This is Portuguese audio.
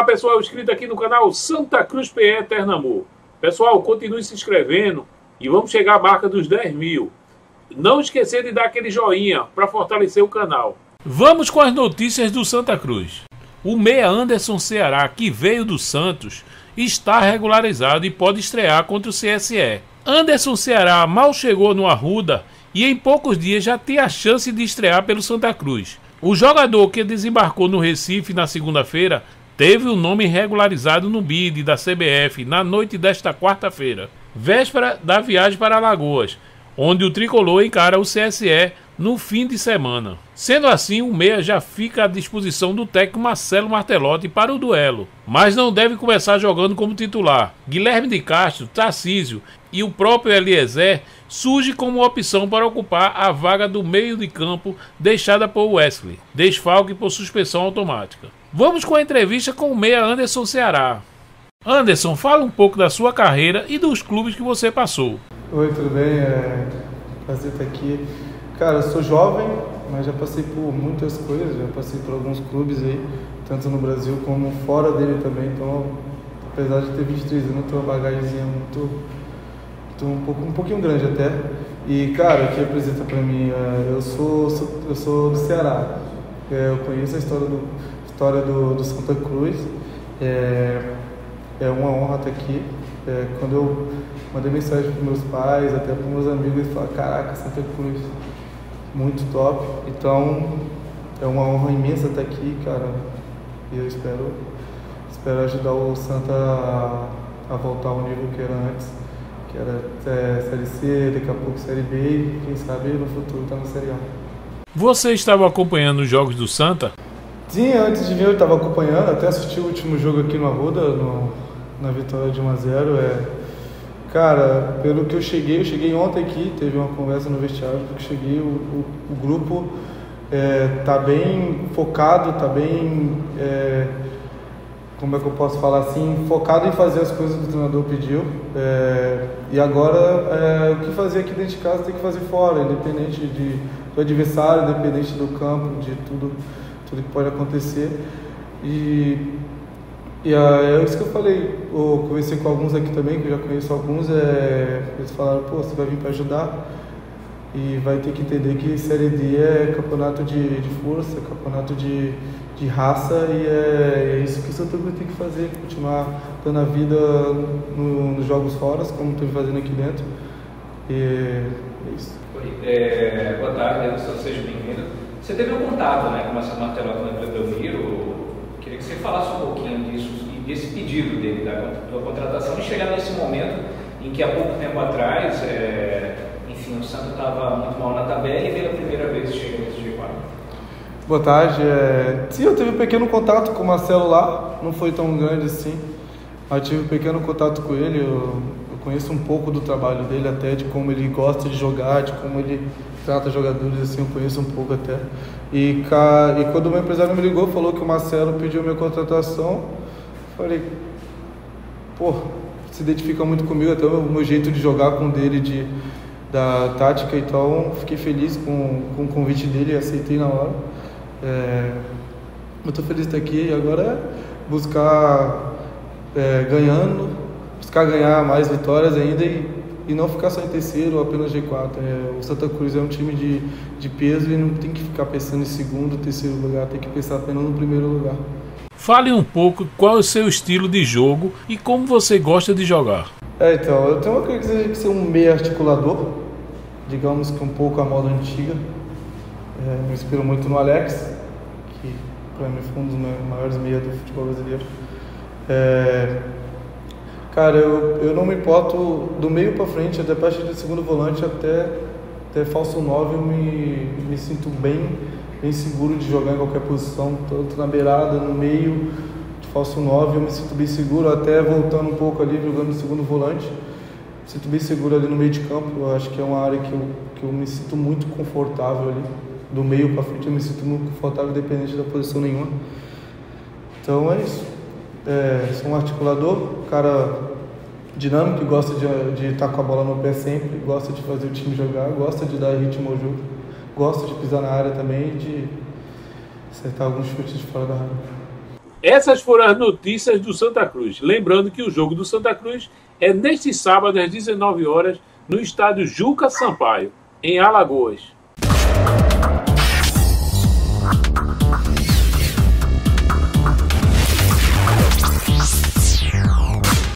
pessoal inscrito aqui no canal Santa Cruz PE Eterno Amor. Pessoal, continue se inscrevendo e vamos chegar à marca dos 10 mil. Não esquecer de dar aquele joinha para fortalecer o canal. Vamos com as notícias do Santa Cruz. O meia Anderson Ceará, que veio do Santos, está regularizado e pode estrear contra o CSE. Anderson Ceará mal chegou no Arruda e em poucos dias já tem a chance de estrear pelo Santa Cruz. O jogador que desembarcou no Recife na segunda-feira teve o nome regularizado no BID da CBF na noite desta quarta-feira, véspera da viagem para Alagoas, onde o tricolor encara o CSE no fim de semana. Sendo assim, o meia já fica à disposição do técnico Marcelo Martelotti para o duelo, mas não deve começar jogando como titular. Guilherme de Castro, Tarcísio e o próprio Eliezer surge como opção para ocupar a vaga do meio de campo deixada por Wesley, desfalque por suspensão automática. Vamos com a entrevista com o meia Anderson Ceará. Anderson, fala um pouco da sua carreira e dos clubes que você passou. Oi, tudo bem? Prazer estar aqui. Cara, eu sou jovem, mas já passei por muitas coisas, já passei por alguns clubes aí, tanto no Brasil como fora dele também, então, apesar de ter 23 anos, eu tenho uma bagagemzinha um pouquinho grande até. E, cara, o que representa pra mim, eu sou do Ceará, eu conheço a história do Santa Cruz, é uma honra estar aqui. Quando eu mandei mensagem para meus pais, até para meus amigos, eles falaram: caraca, Santa Cruz, muito top. Então é uma honra imensa estar aqui, cara, e eu espero ajudar o Santa a voltar ao nível que era antes, que era Série C, daqui a pouco Série B e quem sabe no futuro estar na Série A. Você estava acompanhando os jogos do Santa? Sim, antes de vir eu estava acompanhando, até assisti o último jogo aqui no Arruda, na vitória de 1-0. Cara, pelo que eu cheguei ontem aqui, teve uma conversa no vestiário, porque cheguei, o grupo tá bem focado, tá bem, como é que eu posso falar assim, focado em fazer as coisas que o treinador pediu, e agora o que fazer aqui dentro de casa tem que fazer fora, independente do adversário, independente do campo, de tudo que pode acontecer. E é isso que eu falei, eu conversei com alguns aqui também, que eu já conheço alguns, eles falaram: pô, você vai vir para ajudar e vai ter que entender que Série D é campeonato de força, campeonato de raça, e é isso que o Santa Cruz tem que fazer, continuar dando a vida nos jogos fora, como estou fazendo aqui dentro, e é isso. Boa tarde, Anderson, seja bem-vindo. Você teve um contato, né, com o Marcelo Martelotti na Belmiro. Queria que você falasse um pouquinho disso e desse pedido dele, da contratação, e chegar nesse momento em que há pouco tempo atrás, enfim, o Santa estava muito mal na tabela e pela primeira vez chega nesse G4. Boa tarde. Sim, eu tive um pequeno contato com o Marcelo lá, não foi tão grande assim, mas tive um pequeno contato com ele. Eu conheço um pouco do trabalho dele, até de como ele gosta de jogar, de como ele trata jogadores, assim, eu conheço um pouco até. E quando o meu empresário me ligou, falou que o Marcelo pediu minha contratação, falei: pô, se identifica muito comigo, até o meu jeito de jogar com o dele, da tática, então fiquei feliz com o convite dele e aceitei na hora. Eu tô feliz de estar aqui e agora buscar buscar ganhar mais vitórias ainda e não ficar só em terceiro ou apenas G4. O Santa Cruz é um time de peso e não tem que ficar pensando em segundo, terceiro lugar, tem que pensar apenas no primeiro lugar. Fale um pouco qual é o seu estilo de jogo e como você gosta de jogar. Então, eu tenho uma característica de ser um meio articulador, digamos que um pouco a moda antiga. Me inspiro muito no Alex, que para mim foi um dos maiores meias do futebol brasileiro. Cara, eu não me importo do meio para frente, até a partir do segundo volante até falso 9, eu me sinto bem seguro de jogar em qualquer posição, tanto na beirada, no meio, de falso 9, eu me sinto bem seguro, até voltando um pouco ali, jogando no segundo volante, me sinto bem seguro ali no meio de campo. Eu acho que é uma área que eu me sinto muito confortável ali, do meio para frente eu me sinto muito confortável, independente da posição nenhuma. Então é isso. Sou um articulador, cara dinâmico, que gosta de estar com a bola no pé sempre, gosta de fazer o time jogar, gosta de dar ritmo ao jogo, gosta de pisar na área também e de acertar alguns chutes de fora da área. Essas foram as notícias do Santa Cruz. Lembrando que o jogo do Santa Cruz é neste sábado às 19 horas no estádio Juca Sampaio, em Alagoas.